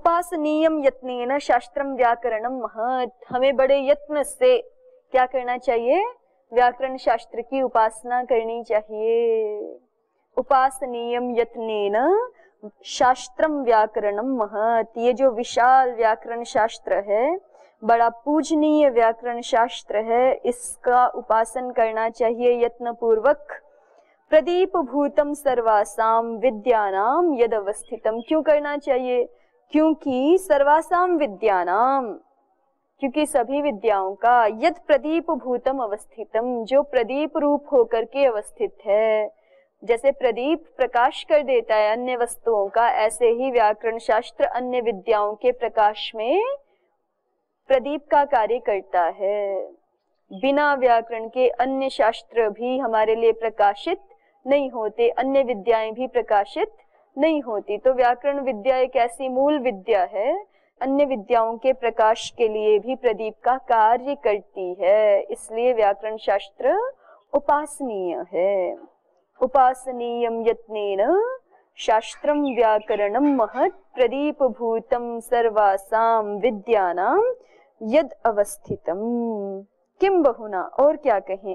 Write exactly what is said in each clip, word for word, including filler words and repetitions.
उपासनीयम यत्नेन शास्त्रम व्याकरणम महत्, हमें बड़े यत्न से क्या करना चाहिए? व्याकरण शास्त्र की उपासना करनी चाहिए। उपासनीयम यत्नेन शास्त्रम व्याकरणम महत्, ये जो विशाल व्याकरण शास्त्र है, बड़ा पूजनीय व्याकरण शास्त्र है, इसका उपासन करना चाहिए यत्न पूर्वक। प्रदीप भूतम सर्वासाम विद्यानाम यद अवस्थितम, क्यों करना चाहिए? क्योंकि सर्वासाम विद्यानाम, क्योंकि सभी विद्याओं का यद प्रदीप भूतम अवस्थितम, जो प्रदीप रूप होकर के अवस्थित है, जैसे प्रदीप प्रकाश कर देता है अन्य वस्तुओं का, ऐसे ही व्याकरण शास्त्र अन्य विद्याओं के प्रकाश में प्रदीप का कार्य करता है। बिना व्याकरण के अन्य शास्त्र भी हमारे लिए प्रकाशित नहीं होते, अन्य विद्याएं भी प्रकाशित नहीं होती। तो व्याकरण विद्या एक ऐसी मूल विद्या है, अन्य विद्याओं के प्रकाश के लिए भी प्रदीप का कार्य करती है, इसलिए व्याकरण शास्त्र उपासनीय है। उपासनीयम यत्नेन शास्त्रम व्याकरणम महत् प्रदीप भूतम सर्वासाम विद्यानाम यद अवस्थितम। किम बहुना, और क्या कहें?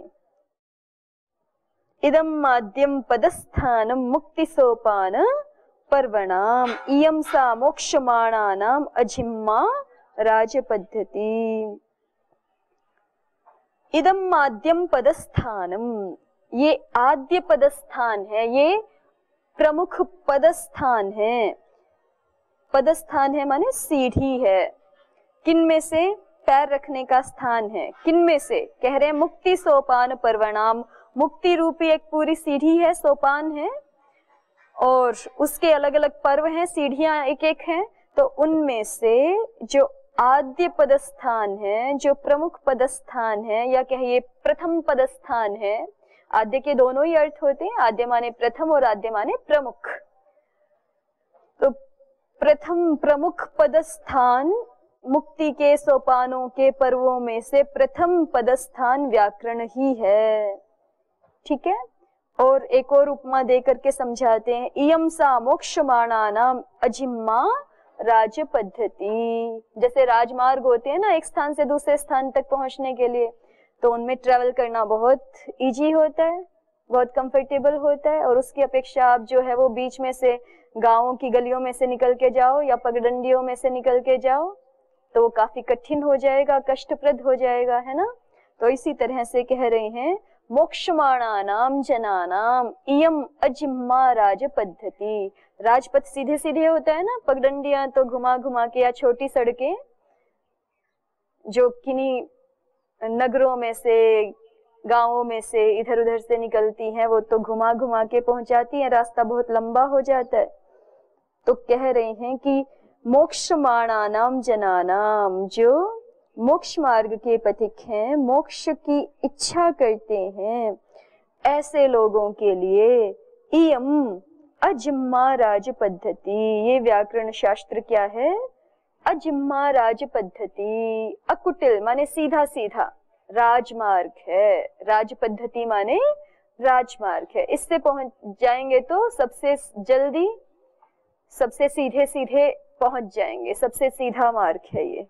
इदम माद्यम पदस्थानम मुक्ति सोपान पर्वणाम इयम सा मोक्षमाणानाम अजिम्मा राजपद्धति। इदम माद्यम पदस्थानम, ये आद्य पदस्थान है, ये प्रमुख पदस्थान है। पदस्थान है माने सीढ़ी है, किन में से? पैर रखने का स्थान है। किन में से? कह रहे हैं मुक्ति सोपान पर्वणाम, मुक्ति रूपी एक पूरी सीढ़ी है, सोपान है, और उसके अलग अलग पर्व हैं, सीढ़ियां एक एक हैं। तो उनमें से जो आद्य पदस्थान है, जो प्रमुख पदस्थान है, या कहिए प्रथम पदस्थान है, आद्य के दोनों ही अर्थ होते हैं, आद्य माने प्रथम और आद्य माने प्रमुख। तो प्रथम प्रमुख पदस्थान, मुक्ति के सोपानों के पर्वों में से प्रथम पदस्थान व्याकरण ही है। ठीक है, और एक और उपमा दे करके समझाते हैं, इयम सा मोक्षमाणानाम अजिम्मा राज पद्धति। जैसे राजमार्ग होते हैं ना, एक स्थान से दूसरे स्थान तक पहुंचने के लिए, तो उनमें ट्रेवल करना बहुत इजी होता है, बहुत कंफर्टेबल होता है, और उसकी अपेक्षा आप जो है वो बीच में से गांवों की गलियों में से निकल के जाओ या पगडंडियों में से निकल के जाओ तो वो काफी कठिन हो जाएगा, कष्टप्रद हो जाएगा, है ना। तो इसी तरह से कह रहे हैं मोक्षमाणानाम जनानाम इयम अजिम्मा राज पद्धति। राजपथ सीधे सीधे होता है ना, पगडंडियां तो घुमा घुमा के, या छोटी सड़कें जो किन्हीं नगरों में से गांवों में से इधर उधर से निकलती हैं, वो तो घुमा घुमा के पहुंचाती हैं, रास्ता बहुत लंबा हो जाता है। तो कह रहे हैं कि मोक्षमाणानाम जनानाम, जो मोक्ष मार्ग के पथिक हैं, मोक्ष की इच्छा करते हैं, ऐसे लोगों के लिए इयम अजिम्मा राज पद्धति, ये व्याकरण शास्त्र क्या है? अजिम्मा राज पद्धति। अकुटिल माने सीधा सीधा, राजमार्ग है, राज पद्धति माने राजमार्ग है। इससे पहुंच जाएंगे तो सबसे जल्दी, सबसे सीधे सीधे पहुंच जाएंगे, सबसे सीधा मार्ग है ये।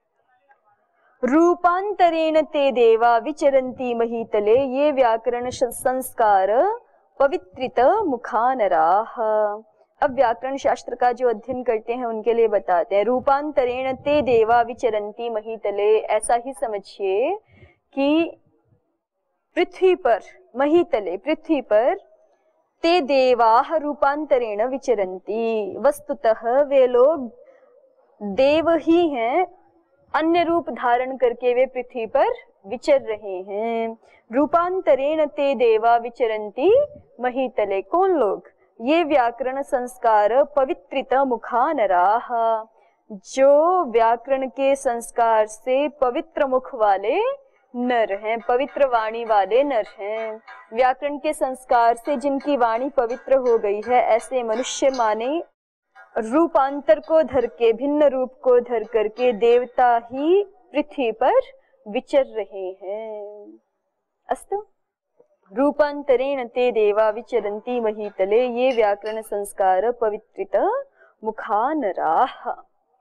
रूपांतरेण ते देवा विचरन्ति महीतले, ये व्याकरण संस्कार पवित्रित मुखानराः। अब व्याकरण शास्त्र का जो अध्ययन करते हैं उनके लिए बताते हैं, रूपांतरेण ते देवा विचरन्ति महीतले, ऐसा ही समझिए कि पृथ्वी पर, महीतले पृथ्वी पर, ते देवाः रूपांतरेण विचरन्ति, वस्तुतः वे लोग देव ही हैं, अन्य रूप धारण करके वे पृथ्वी पर विचर रहे हैं। रूपांतरेण ते देवा विचरन्ति महीतले, कौन लोग? ये व्याकरण संस्कार पवित्रित मुखानराः, जो व्याकरण के संस्कार से पवित्र मुख वाले नर हैं, पवित्र वाणी वाले नर हैं। व्याकरण के संस्कार से जिनकी वाणी पवित्र हो गई है, ऐसे मनुष्य माने रूपांतर को धर के, भिन्न रूप को धर करके देवता ही पृथ्वी पर विचर रहे हैं। अस्तु, रूपांतरेण ते देवा विचरन्ति महीतले, ये व्याकरण संस्कार पवित्रित मुखानराः।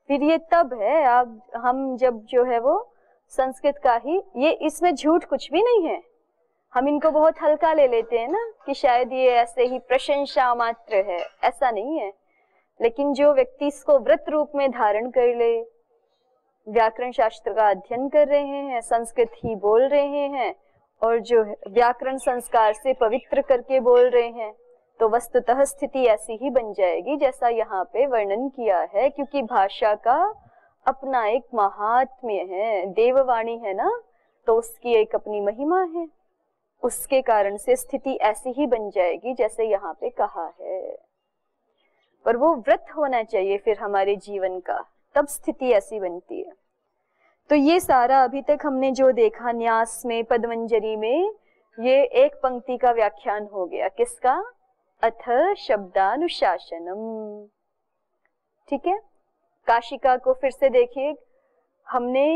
फिर ये तब है, आप हम जब जो है वो संस्कृत का ही, ये इसमें झूठ कुछ भी नहीं है, हम इनको बहुत हल्का ले लेते हैं ना कि शायद ये ऐसे ही प्रशंसा मात्र है, ऐसा नहीं है। लेकिन जो व्यक्ति इसको व्रत रूप में धारण कर ले, व्याकरण शास्त्र का अध्ययन कर रहे हैं, संस्कृत ही बोल रहे हैं और जो व्याकरण संस्कार से पवित्र करके बोल रहे हैं, तो वस्तुतः स्थिति ऐसी ही बन जाएगी जैसा यहाँ पे वर्णन किया है। क्योंकि भाषा का अपना एक महात्म्य है, देववाणी है ना, तो उसकी एक अपनी महिमा है, उसके कारण से स्थिति ऐसी ही बन जाएगी जैसे यहाँ पे कहा है। पर वो व्रत होना चाहिए फिर हमारे जीवन का, तब स्थिति ऐसी बनती है। तो ये सारा अभी तक हमने जो देखा न्यास में, पदमंजरी में, ये एक पंक्ति का व्याख्यान हो गया। किसका? अथ शब्दानुशासनम। ठीक है, काशिका को फिर से देखिए, हमने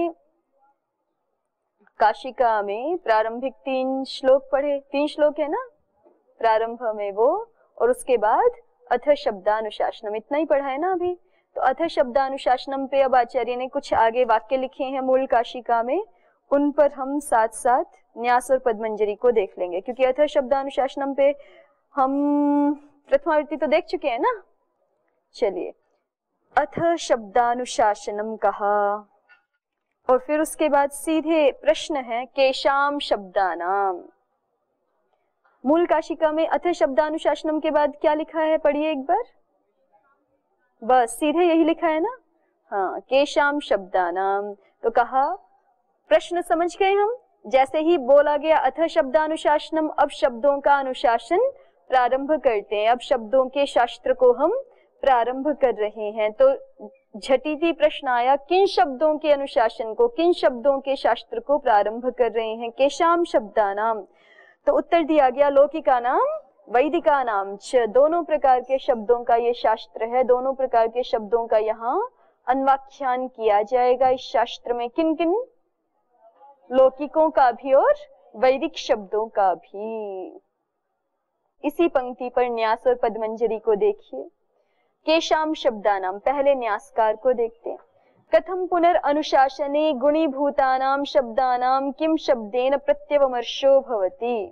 काशिका में प्रारंभिक तीन श्लोक पढ़े, तीन श्लोक है ना प्रारंभ में वो, और उसके बाद अथ शब्दानुशासनम, इतना ही पढ़ा है ना अभी। तो अथ शब्दानुशासनम पे अब आचार्य ने कुछ आगे वाक्य लिखे हैं मूल काशिका में, उन पर हम साथ साथ न्यास और पदमंजरी को देख लेंगे। क्योंकि अथ शब्दानुशासनम पे हम प्रथमावृत्ति तो देख चुके हैं ना। चलिए, अथ शब्दानुशासनम कहा और फिर उसके बाद सीधे प्रश्न है केशाम शब्दानाम। मूल काशिका में अथ शब्दानुशासनम के बाद क्या लिखा है, पढ़िए एक बार। बस सीधे यही लिखा है ना, हाँ, केशाम शब्दानाम। तो कहा, प्रश्न समझ गए हम, जैसे ही बोला गया अथ शब्दानुशासनम, अब शब्दों का अनुशासन प्रारंभ करते हैं, अब शब्दों के शास्त्र को हम प्रारंभ कर रहे हैं। तो झटिति प्रश्न आया, किन शब्दों के अनुशासन को, किन शब्दों के शास्त्र को प्रारंभ कर रहे हैं? केशाम शब्दानाम। तो उत्तर दिया गया लौकिका नाम वैदिका नाम च, दोनों प्रकार के शब्दों का ये शास्त्र है, दोनों प्रकार के शब्दों का यहाँ अन्वाख्यान किया जाएगा इस शास्त्र में। किन किन? लौकिकों का भी और वैदिक शब्दों का भी। इसी पंक्ति पर न्यास और पदमंजरी को देखिए। केशाम शब्दानाम, पहले न्यासकार को देखते हैं। कथम पुनर्अनुशासने गुणीभूतानां शब्दानां किम शब्देन प्रत्यवमर्शो भवति।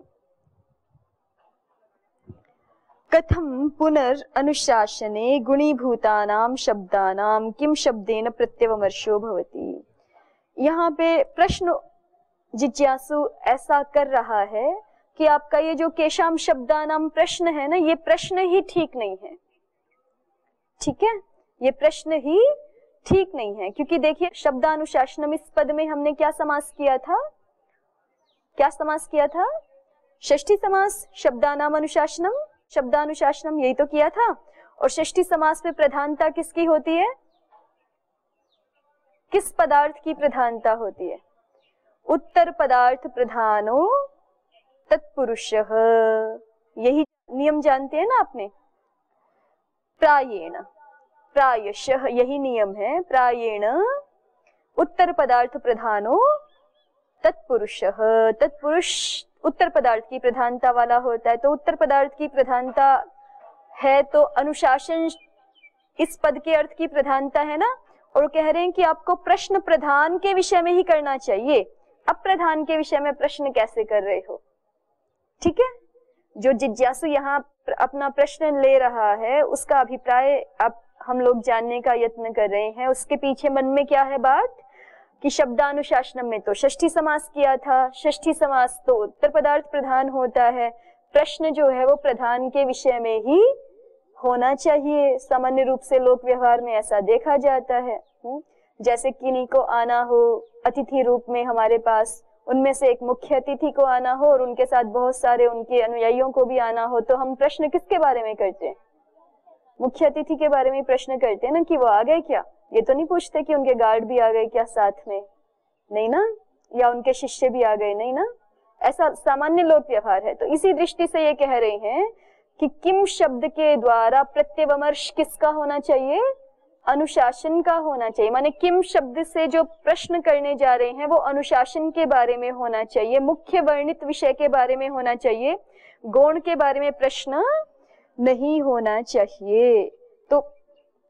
कथम पुनर्अनुशासने गुणीभूतानां शब्दानां किम शब्देन प्रत्यवमर्शो भवति। यहाँ पे प्रश्न जिज्ञासु ऐसा कर रहा है कि आपका ये जो केशाम शब्दानां प्रश्न है ना, ये प्रश्न ही ठीक नहीं है। ठीक है, ये प्रश्न ही ठीक नहीं है। क्योंकि देखिए, शब्दानुशासनम, इस पद में हमने क्या समास किया था, क्या समास किया था? षष्ठी समास, शब्दानाम अनुशासनम, शब्दानुशासनम, यही तो किया था। और षष्ठी समास में प्रधानता किसकी होती है? किस पदार्थ की प्रधानता होती है? उत्तर पदार्थ प्रधानो तत्पुरुषः। यही नियम जानते हैं ना आपने, प्रायेण, प्रायशः, यही नियम है। प्रायेण उत्तर पदार्थ प्रधानो तत्पुरुषः, तत्पुरुष उत्तर पदार्थ की प्रधानता वाला होता है। तो उत्तर पदार्थ की प्रधानता है, तो अनुशासन इस पद के अर्थ की प्रधानता है ना। और कह रहे हैं कि आपको प्रश्न प्रधान के विषय में ही करना चाहिए, अप्रधान के विषय में प्रश्न कैसे कर रहे हो? ठीक है, जो जिज्ञासु यहाँ अपना प्रश्न ले रहा है, उसका अभिप्राय अब हम लोग जानने का यत्न कर रहे हैं। उसके पीछे मन में क्या है बात कि शब्दानुशासनम में तो षष्ठी समास किया था, षष्ठी समास तो उत्तर पदार्थ प्रधान होता है, प्रश्न जो है वो प्रधान के विषय में ही होना चाहिए। सामान्य रूप से लोक व्यवहार में ऐसा देखा जाता है। जैसे किन्हीं को आना हो अतिथि रूप में हमारे पास, उनमें से एक मुख्य अतिथि को आना हो और उनके साथ बहुत सारे उनके अनुयायियों को भी आना हो, तो हम प्रश्न किसके बारे में करते हैं? मुख्य अतिथि के बारे में प्रश्न करते हैं ना, कि वो आ गए क्या। ये तो नहीं पूछते कि उनके गार्ड भी आ गए क्या साथ में, नहीं ना, या उनके शिष्य भी आ गए, नहीं ना। ऐसा सामान्य लोक व्यवहार है। तो इसी दृष्टि से ये कह रहे हैं कि किम शब्द के द्वारा प्रत्यवमर्श किसका होना चाहिए? अनुशासन का होना चाहिए। माने किम शब्द से जो प्रश्न करने जा रहे हैं वो अनुशासन के बारे में होना चाहिए, मुख्य वर्णित विषय के बारे में होना चाहिए, गौण के बारे में प्रश्न नहीं होना चाहिए। तो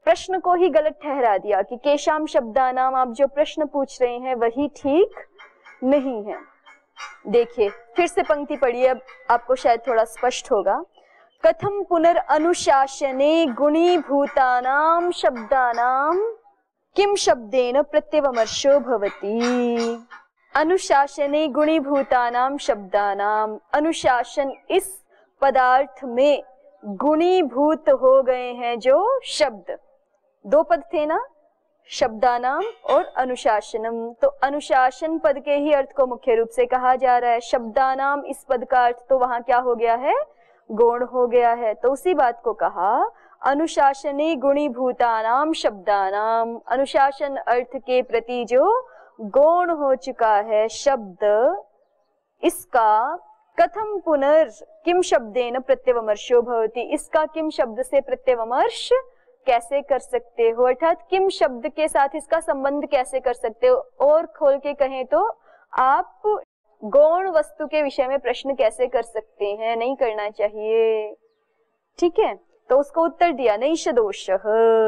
प्रश्न को ही गलत ठहरा दिया कि केशाम शब्दानाम, आप जो प्रश्न पूछ रहे हैं वही ठीक नहीं है। देखिए फिर से पंक्ति पढ़िए, अब आपको शायद थोड़ा स्पष्ट होगा। कथम पुनर्अनुशासने गुणीभूतानां शब्दानां किम शब्देन प्रत्यवमर्शो भवति। अनुशासने गुणीभूतानां शब्दानां, अनुशासन इस पदार्थ में गुणीभूत हो गए हैं जो शब्द, दो पद थे ना, शब्दानाम और अनुशासनम, तो अनुशासन पद के ही अर्थ को मुख्य रूप से कहा जा रहा है। शब्दानाम इस पद का अर्थ तो वहां क्या हो गया है, गौण हो गया है। तो उसी बात को कहा अनुशासने गुणीभूतानाम शब्दानाम, अनुशासन अर्थ के प्रति जो गौण हो चुका है शब्द, इसका कथम पुनर् किम शब्देन प्रत्यवमर्शो भवति, इसका किम शब्द से प्रत्यवमर्श कैसे कर सकते हो, अर्थात किम शब्द के साथ इसका संबंध कैसे कर सकते हो। और खोल के कहें तो आप गौण वस्तु के विषय में प्रश्न कैसे कर सकते हैं, नहीं करना चाहिए। ठीक है, तो उसको उत्तर दिया नैष दोषः,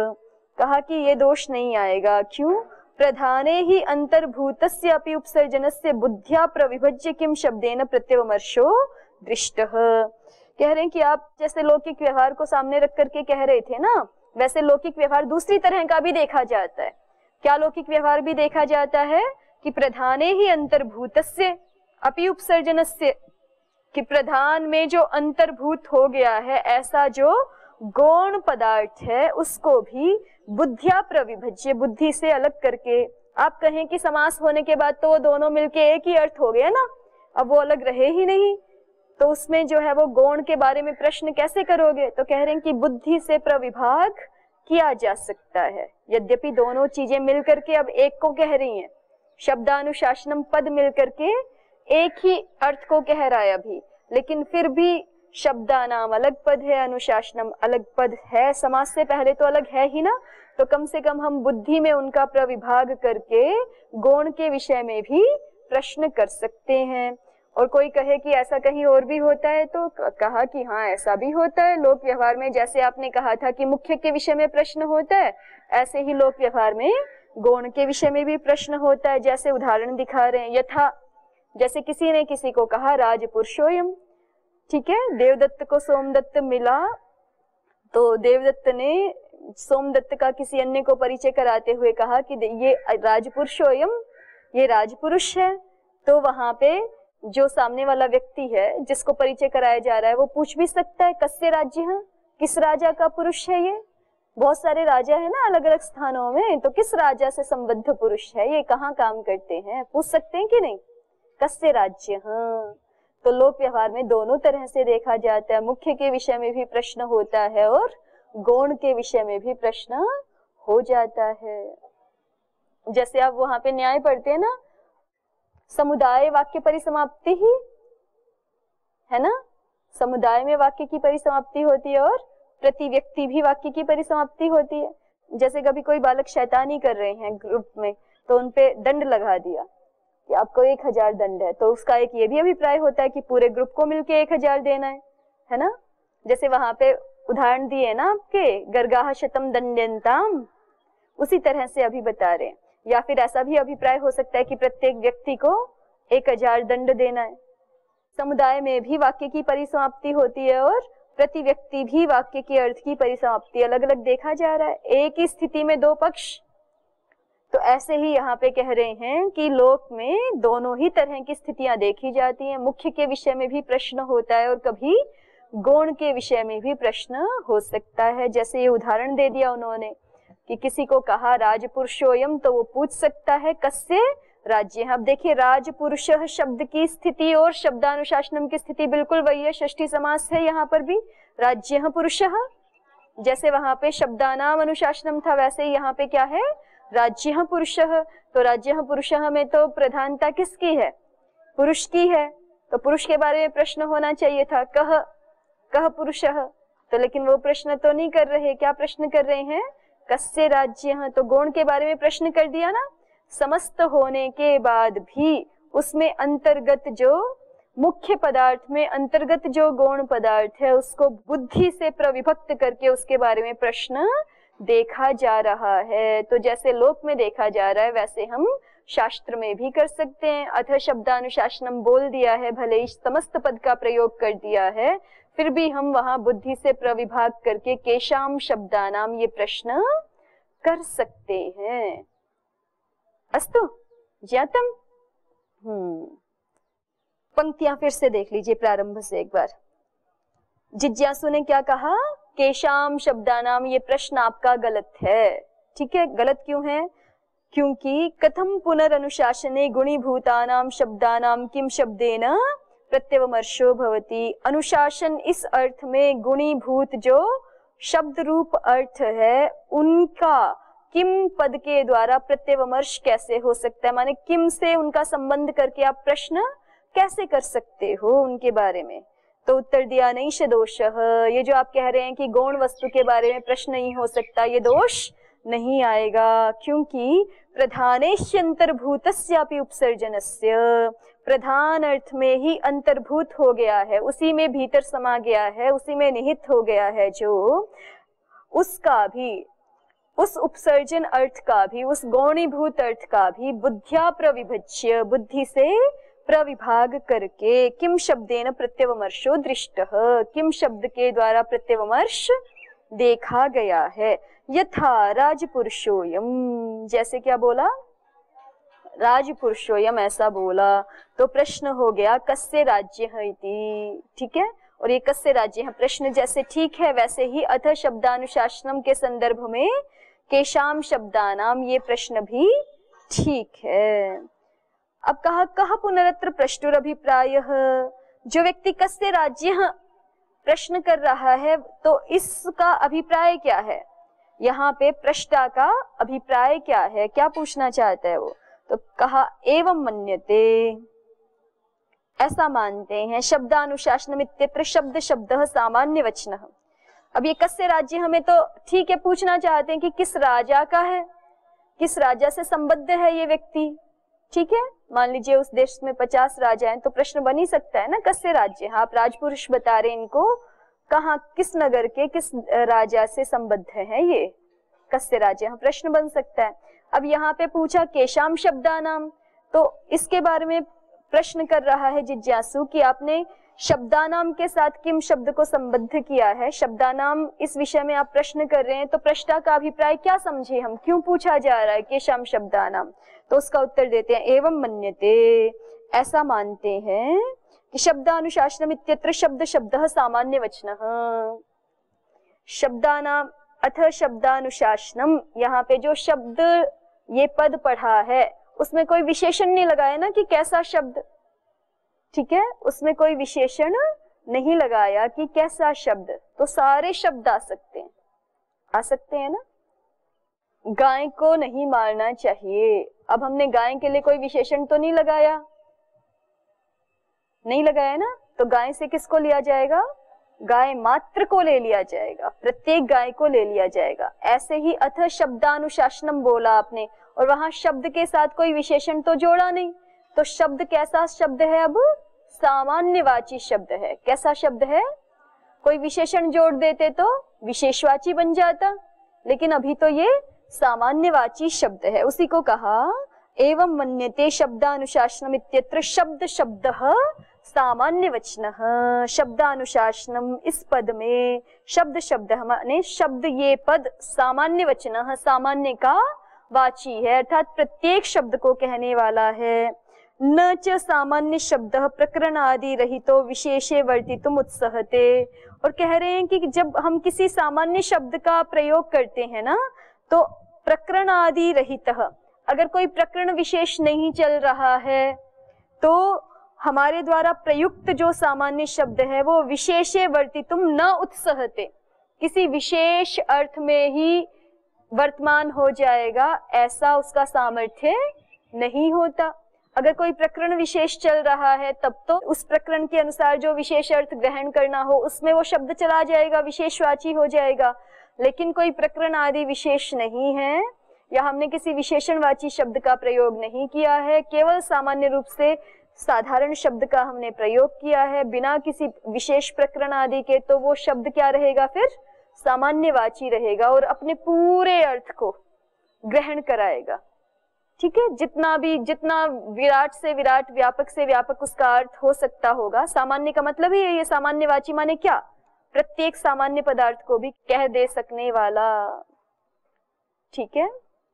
कहा कि ये दोष नहीं आएगा। क्यों? प्रधाने ही अंतर्भूतस्य अपि उपसर्जनस्य बुद्ध्या प्रविभज्य किम शब्देन प्रत्यवमर्शो दृष्टः। कह रहे हैं कि आप जैसे लौकिक व्यवहार को सामने रख करके कह रहे थे ना, वैसे लौकिक व्यवहार दूसरी तरह का भी देखा जाता है। क्या लौकिक व्यवहार भी देखा जाता है कि प्रधाने ही अंतर्भूतस्य अपि उपसर्जनस्य, कि प्रधान में जो अंतर्भूत हो गया है ऐसा जो गौण पदार्थ है उसको भी बुद्धिया प्रविभज्य, बुद्धि से अलग करके। आप कहें कि समास होने के बाद तो वो दोनों मिलके एक ही अर्थ हो गया ना, अब वो अलग रहे ही नहीं, तो उसमें जो है वो गौण के बारे में प्रश्न कैसे करोगे। तो कह रहे हैं कि बुद्धि से प्रविभाग किया जा सकता है। यद्यपि दोनों चीजें मिलकर के अब एक को कह रही हैं, शब्दानुशासनम पद मिलकर के एक ही अर्थ को कह रहा है अभी, लेकिन फिर भी शब्दानाम अलग पद है, अनुशासनम अलग पद है, समास से पहले तो अलग है ही ना, तो कम से कम हम बुद्धि में उनका प्रविभाग करके गौण के विषय में भी प्रश्न कर सकते हैं। और कोई कहे कि ऐसा कहीं और भी होता है, तो कहा कि हाँ ऐसा भी होता है लोक व्यवहार में। जैसे आपने कहा था कि मुख्य के विषय में प्रश्न होता है, ऐसे ही लोक व्यवहार में गौण के विषय में भी प्रश्न होता है। जैसे उदाहरण दिखा रहे हैं, यथा जैसे किसी ने किसी को कहा राजपुरुषोयम, ठीक है, देवदत्त को सोमदत्त मिला, तो देवदत्त ने सोमदत्त का किसी अन्य को परिचय कराते हुए कहा कि ये राजपुरुषोयम, ये राजपुरुष है। तो वहां पे जो सामने वाला व्यक्ति है जिसको परिचय कराया जा रहा है वो पूछ भी सकता है कस्य राज्य है, किस राजा का पुरुष है ये। बहुत सारे राजा है ना अलग अलग स्थानों में, तो किस राजा से संबद्ध पुरुष है ये, कहाँ काम करते हैं, पूछ सकते हैं कि नहीं, कस्य राज्य। हाँ, तो लोक व्यवहार में दोनों तरह से देखा जाता है, मुख्य के विषय में भी प्रश्न होता है और गौण के विषय में भी प्रश्न हो जाता है। जैसे आप वहां पे न्याय पढ़ते हैं ना, समुदाय वाक्य परिसमाप्ति ही है ना, समुदाय में वाक्य की परिसमाप्ति होती है और प्रति व्यक्ति भी वाक्य की परिसमाप्ति होती है। जैसे कभी कोई बालक शैतानी कर रहे हैं ग्रुप में, तो उनपे दंड लगा दिया कि आपको एक हजार दंड है, तो उसका एक ये भी अभिप्राय होता है कि पूरे ग्रुप को मिलके एक हजार देना है, है ना। जैसे वहां पे उदाहरण दिए ना आपके, गर्गाह शतम दंड्यंताम, उसी तरह से अभी बता रहे हैं। या फिर ऐसा भी अभिप्राय हो सकता है कि प्रत्येक व्यक्ति को एक हजार दंड देना है। समुदाय में भी वाक्य की परिसमाप्ति होती है और प्रति व्यक्ति भी वाक्य के अर्थ की परिसमाप्ति अलग अलग देखा जा रहा है, एक ही स्थिति में दो पक्ष। तो ऐसे ही यहाँ पे कह रहे हैं कि लोक में दोनों ही तरह की स्थितियां देखी जाती हैं, मुख्य के विषय में भी प्रश्न होता है और कभी गौण के विषय में भी प्रश्न हो सकता है। जैसे ये उदाहरण दे दिया उन्होंने कि किसी को कहा राजपुरुषोयम, तो वो पूछ सकता है कस्य राज्य। अब देखिए राजपुरुष शब्द की स्थिति और शब्दानुशासनम की स्थिति बिल्कुल वही है, षष्ठी समास है यहाँ पर भी, राज्य पुरुषः। जैसे वहां पे शब्दानाम अनुशासनम था, वैसे ही यहाँ पे क्या है, राज्य पुरुषः। तो राज्य पुरुषः में तो प्रधानता किसकी है, पुरुष की है, तो पुरुष के बारे में प्रश्न होना चाहिए था, कह कह पुरुषः। तो लेकिन वो प्रश्न तो नहीं कर रहे, क्या प्रश्न कर रहे हैं, कस्य राज्य। तो गौण के बारे में प्रश्न कर दिया ना, समस्त होने के बाद भी उसमें अंतर्गत जो मुख्य पदार्थ में अंतर्गत जो गौण पदार्थ है उसको बुद्धि से प्रविभक्त करके उसके बारे में प्रश्न देखा जा रहा है। तो जैसे लोक में देखा जा रहा है वैसे हम शास्त्र में भी कर सकते हैं। अथ शब्दानुशासनम बोल दिया है, भले ही समस्त पद का प्रयोग कर दिया है, फिर भी हम वहां बुद्धि से प्रविभाग करके केशाम शब्दानाम ये प्रश्न कर सकते हैं। अस्तु ज्ञातम। हम्म पंक्तियां फिर से देख लीजिए प्रारंभ से एक बार। जिज्ञासु ने क्या कहा? केशाम शब्दानाम ये प्रश्न आपका गलत है। ठीक है, गलत क्यों है? क्योंकि कथम पुनरनुशासने गुणीभूतानाम शब्दानाम किम शब्देन प्रत्यवमर्शो भवति। अनुशासन इस अर्थ में गुणीभूत जो शब्द रूप अर्थ है उनका किम पद के द्वारा प्रत्यवमर्श कैसे हो सकता है, माने किम से उनका संबंध करके आप प्रश्न कैसे कर सकते हो उनके बारे में। तो उत्तर दिया नहीं दोषः। ये जो आप कह रहे हैं कि गौण वस्तु के बारे में प्रश्न नहीं हो सकता, ये दोष नहीं आएगा, क्योंकि प्रधानेश्यंतर्भूतस्यापि उपसर्जनस्य, प्रधान अर्थ में ही अंतर्भूत हो गया है, उसी में भीतर समा गया है, उसी में निहित हो गया है, जो उसका भी, उस उपसर्जन अर्थ का भी, उस गौणीभूत अर्थ का भी बुद्ध्या प्रविभज्य, बुद्धि से प्रविभाग करके किम शब्देन प्रत्यवमर्शो दृष्टः, किम शब्द के द्वारा प्रत्यवमर्श देखा गया है। यथा राजपुरुषोयम, जैसे क्या बोला? राजपुरुषोयम ऐसा बोला, तो प्रश्न हो गया कस्य राज्यः इति। ठीक है, और ये कस्य राज्यः प्रश्न जैसे ठीक है वैसे ही अथ शब्दानुशासनम के संदर्भ में केशाम शब्दानाम ये प्रश्न भी ठीक है। अब कहा कह पुनरत्र प्रष्टुर अभिप्रायः, जो व्यक्ति कस्य राज्यः प्रश्न कर रहा है तो इसका अभिप्राय क्या है? यहाँ पे प्रष्टा का अभिप्राय क्या है, क्या पूछना चाहता है वो? तो कहा एवं मन्यते, ऐसा मानते हैं, शब्दानुशासनम इत्यत्र शब्द शब्दः सामान्य वचनः। अब ये कस्य राज्य हमें तो ठीक है, पूछना चाहते हैं कि किस राजा का है, किस राजा से संबद्ध है ये व्यक्ति। ठीक है, मान लीजिए उस देश में पचास राजा हैं, तो प्रश्न बन ही सकता है ना कस्य राज्य। हाँ, आप राजपुरुष बता रहे इनको, कहाँ किस नगर के किस राजा से संबद्ध है ये कस्य राज्य, हाँ प्रश्न बन सकता है। अब यहाँ पे पूछा केशाम शब्दानाम, तो इसके बारे में प्रश्न कर रहा है जिज्ञासु कि आपने शब्दानाम के साथ किम शब्द को संबद्ध किया है, शब्दानाम इस विषय में आप प्रश्न कर रहे हैं, तो प्रश्ता का अभिप्राय क्या समझे हम, क्यों पूछा जा रहा है केशाम शब्दानाम? तो उसका उत्तर देते हैं एवं मन्यते, ऐसा मानते हैं कि शब्दानुशासनम इत्यत्र शब्द शब्दः सामान्य वचनः। शब्दानाम अथ शब्दानुशासनम, यहाँ पे जो शब्द ये पद पढ़ा है उसमें कोई विशेषण नहीं लगाया ना कि कैसा शब्द। ठीक है, उसमें कोई विशेषण नहीं लगाया कि कैसा शब्द, तो सारे शब्द आ सकते हैं, आ सकते हैं ना। गाय को नहीं मारना चाहिए, अब हमने गाय के लिए कोई विशेषण तो नहीं लगाया, नहीं लगाया ना, तो गाय से किसको लिया जाएगा? गाय मात्र को ले लिया जाएगा, प्रत्येक गाय को ले लिया जाएगा। ऐसे ही अथ शब्दानुशासनम बोला आपने और वहां शब्द के साथ कोई विशेषण तो जोड़ा नहीं, तो शब्द कैसा शब्द है? अब सामान्यवाची शब्द है। कैसा शब्द है? कोई विशेषण जोड़ देते तो विशेषवाची बन जाता, लेकिन अभी तो ये सामान्यवाची शब्द है। उसी को कहा एवं मन्यते शब्दानुशासनम इत्यत्र शब्द शब्दः सामान्य वचनः। शब्दानुशासनम इस पद में शब्द शब्द माने शब्द ये पद सामान्य वचनः सामान्य का वाची है, अर्थात प्रत्येक शब्द को कहने वाला है। न च सामान्य शब्दः प्रकरणादि रहितो विशेषे वर्तितुम उत्सहते, और कह रहे हैं कि जब हम किसी सामान्य शब्द का प्रयोग करते हैं ना, तो प्रकरणादि रहितः, अगर कोई प्रकरण विशेष नहीं चल रहा है तो हमारे द्वारा प्रयुक्त जो सामान्य शब्द है वो विशेषे वर्तितुम न उत्सहते, किसी विशेष अर्थ में ही वर्तमान हो जाएगा, ऐसा उसका सामर्थ्य नहीं होता। अगर कोई प्रकरण विशेष चल रहा है तब तो उस प्रकरण के अनुसार जो विशेष अर्थ ग्रहण करना हो उसमें वो शब्द चला जाएगा, विशेषवाची हो जाएगा। लेकिन कोई प्रकरण आदि विशेष नहीं है या हमने किसी विशेषणवाची शब्द का प्रयोग नहीं किया है, केवल सामान्य रूप से साधारण शब्द का हमने प्रयोग किया है बिना किसी विशेष प्रकरण आदि के, तो वो शब्द क्या रहेगा? फिर सामान्यवाची रहेगा और अपने पूरे अर्थ को ग्रहण कराएगा। ठीक है, जितना भी जितना विराट से विराट, व्यापक से व्यापक उसका अर्थ हो सकता होगा। सामान्य का मतलब ही है ये, सामान्यवाची माने क्या, प्रत्येक सामान्य पदार्थ को भी कह दे सकने वाला। ठीक है,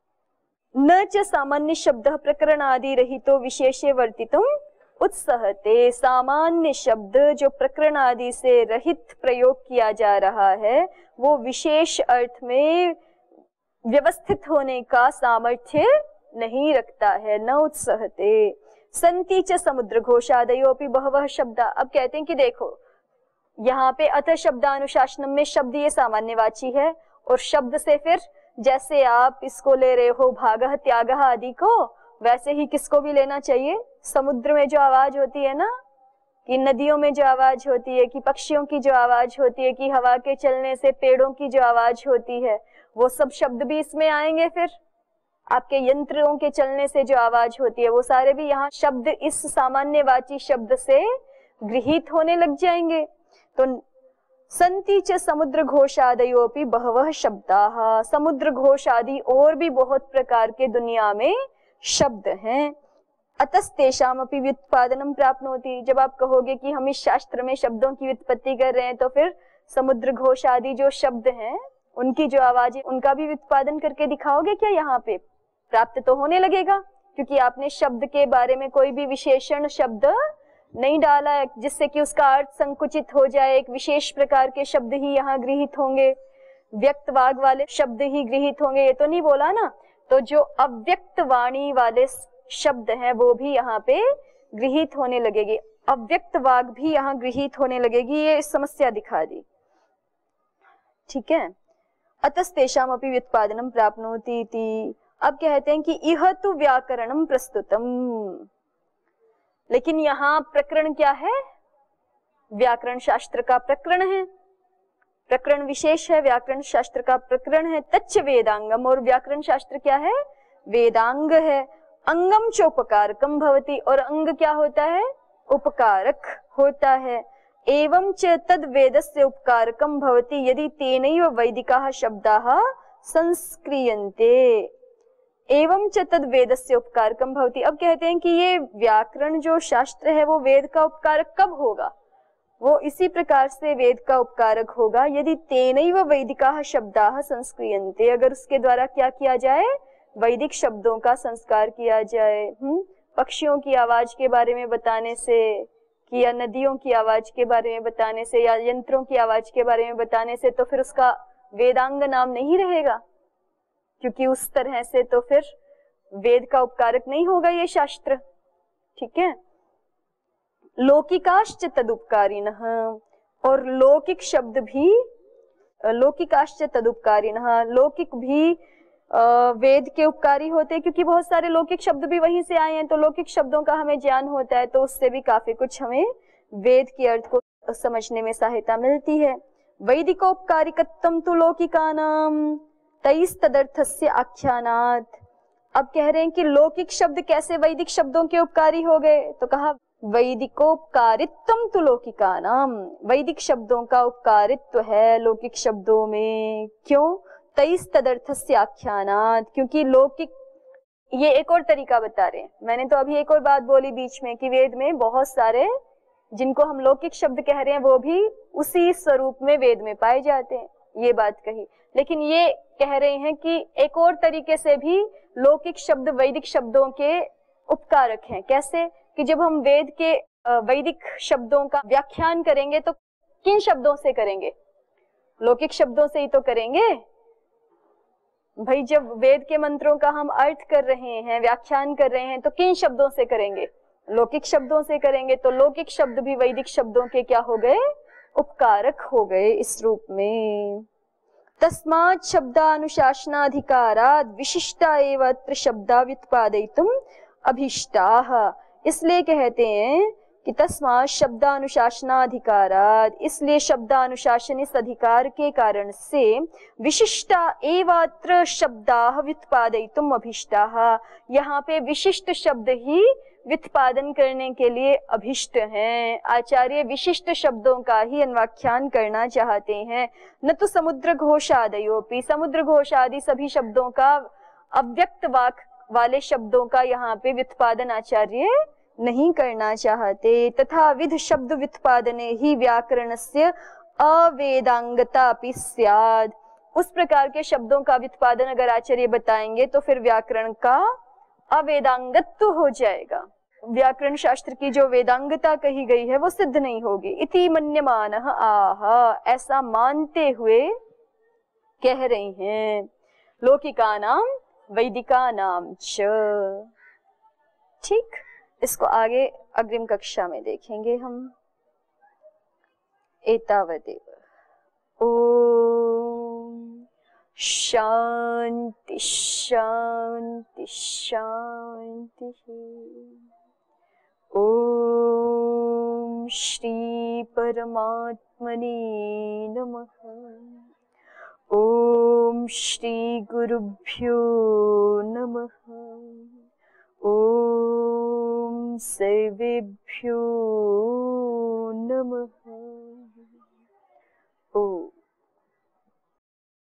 न च सामान्य शब्द प्रकरण आदि रहितो विशेषे वर्तितुम उत्सहते। सामान्य शब्द जो प्रकरण आदि से रहित प्रयोग किया जा रहा है वो विशेष अर्थ में व्यवस्थित होने का सामर्थ्य नहीं रखता है। न उत्सहते। संति च समुद्र घोषादयोपि बहवः शब्द। अब कहते हैं कि देखो यहाँ पे अथ शब्दानुशासनम में शब्द ये सामान्यवाची है, और शब्द से फिर जैसे आप इसको ले रहे हो भागः त्यागः आदि को, वैसे ही किसको भी लेना चाहिए। समुद्र में जो आवाज होती है ना, कि नदियों में जो आवाज होती है, कि पक्षियों की जो आवाज होती है, कि हवा के चलने से पेड़ों की जो आवाज होती है, वो सब शब्द भी इसमें आएंगे। फिर आपके यंत्रों के चलने से जो आवाज होती है वो सारे भी यहाँ शब्द इस सामान्यवाची शब्द से गृहीत होने लग जाएंगे। तो संति च समुद्र घोषादयोपि बहवः शब्दाः। समुद्र घोष आदि और भी बहुत प्रकार के दुनिया में शब्द हैं। अतस्तेषामपि व्युत्पादनम प्राप्नोति। जब आप कहोगे कि हम इस शास्त्र में शब्दों की व्युत्पत्ति कर रहे हैं, तो फिर समुद्र घोष आदि जो शब्द हैं उनकी जो आवाज है उनका भी व्युत्पादन करके दिखाओगे क्या। यहाँ पे प्राप्त तो होने लगेगा, क्योंकि आपने शब्द के बारे में कोई भी विशेषण शब्द नहीं डाला है जिससे कि उसका अर्थ संकुचित हो जाए। एक विशेष प्रकार के शब्द ही यहाँ गृहीत होंगे, व्यक्त वाग वाले शब्द ही गृहीत होंगे, ये तो नहीं बोला ना। तो जो अव्यक्त वाणी वाले शब्द हैं वो भी यहाँ पे गृहीत होने लगेगी, अव्यक्त वाग भी यहाँ गृहीत होने लगेगी। ये समस्या दिखा दी। ठीक है, अतस्तेषामपि व्युत्पादनम प्राप्नोति इति। अब कहते हैं कि इह तु व्याकरणम प्रस्तुतम। लेकिन यहाँ प्रकरण क्या है, व्याकरण शास्त्र का प्रकरण है, प्रकरण विशेष है, व्याकरण शास्त्र का प्रकरण है। तच्च वेदांगम, और व्याकरण शास्त्र क्या है, वेदांग है। अंगम च उपकारकम भवति, और अंग क्या होता है, उपकारक होता है। एवं च तद वेदस्य उपकारकम भवति यदि तेनैव वैदिकाः शब्दाः संस्क्रियन्ते। एवं च तद वेदस्य उपकारकम भवति। अब कहते हैं कि ये व्याकरण जो शास्त्र है वो वेद का उपकारक कब होगा, वो इसी प्रकार से वेद का उपकारक होगा यदि तेनैव वैदिकाः शब्दाः संस्क्रियन्ते। अगर उसके द्वारा क्या किया जाए, वैदिक शब्दों का संस्कार किया जाए। हम्म पक्षियों की आवाज के बारे में बताने से, कि या नदियों की आवाज के बारे में बताने से, या यंत्रों की आवाज के बारे में बताने से, तो फिर उसका वेदांग नाम नहीं रहेगा, क्योंकि उस तरह से तो फिर वेद का उपकारक नहीं होगा ये शास्त्र। ठीक है, लौकिकाश्च तदुपकारिणः, और लौकिक शब्द भी, लौकिकाश्च तदुपकारिणः, लौकिक भी वेद के उपकारी होते हैं, क्योंकि बहुत सारे लौकिक शब्द भी वहीं से आए हैं। तो लौकिक शब्दों का हमें ज्ञान होता है, तो उससे भी काफी कुछ हमें वेद के अर्थ को समझने में सहायता मिलती है। वैदिकोपकारिकत्वं तु लौकिकानां तैस्तदर्थस्य आख्यानात्। अब कह रहे हैं कि लौकिक शब्द कैसे वैदिक शब्दों के उपकारी हो गए, तो कहा वैदिकोपकारित्वं तु लौकिकानां। वैदिक शब्दों का उपकारित्व है लौकिक शब्दों में। क्यों, तैस्तदर्थस्य आख्यानात्, क्योंकि लौकिक, ये एक और तरीका बता रहे हैं। मैंने तो अभी एक और बात बोली बीच में कि वेद में बहुत सारे जिनको हम लौकिक शब्द कह रहे हैं वो भी उसी स्वरूप में वेद में पाए जाते हैं, ये बात कही। लेकिन ये कह रहे हैं कि एक और तरीके से भी लौकिक शब्द वैदिक शब्दों के उपकारक हैं। कैसे, कि जब हम वेद के वैदिक शब्दों का व्याख्यान करेंगे तो किन शब्दों से करेंगे, लौकिक शब्दों से ही तो करेंगे भाई। जब वेद के मंत्रों का हम अर्थ कर रहे हैं, व्याख्यान कर रहे हैं, तो किन शब्दों से करेंगे, लौकिक शब्दों से करेंगे। तो लौकिक शब्द भी वैदिक शब्दों के क्या हो गए, उपकारक हो गए इस रूप में। तस्मात् शब्दानुशासनाधिकारात् विशिष्टा एव अत्र शब्दा व्युत्पादयितुम् अभीष्टाः। इसलिए कहते हैं कि तस्मात् शब्दानुशासनाधिकारात्, इसलिए शब्दानुशासन इस अधिकार के कारण से विशिष्टा एवात्र शब्दाः व्युत्पादयितुम् अभीष्टाः, यहाँ पे विशिष्ट शब्द ही व्युत्पादन करने के लिए अभिष्ट हैं। आचार्य विशिष्ट शब्दों का ही अन्वाख्यान करना चाहते हैं। न तो समुद्र घोषादयोपि, समुद्र घोष आदि सभी शब्दों का, अव्यक्त वाक वाले शब्दों का यहाँ पे व्युत्पादन आचार्य नहीं करना चाहते। तथा विध शब्द व्युत्पादने ही व्याकरणस्य अवेदांगता अपि स्याद्, उस प्रकार के शब्दों का व्युत्पादन अगर आचार्य बताएंगे तो फिर व्याकरण का अवेदांगत्व हो जाएगा। व्याकरण शास्त्र की जो वेदांगता कही गई है वो सिद्ध नहीं होगी। इति मन्यमानः आह, ऐसा मानते हुए कह रही हैं। लौकिकानां वैदिकानां च। ठीक, इसको आगे अग्रिम कक्षा में देखेंगे हम। एतावदेव। ओम शांति शांति शांति। ओम श्री परमात्मने नमः। ओम श्री गुरुभ्यो नमः। ओम सर्वेभ्यो नमः।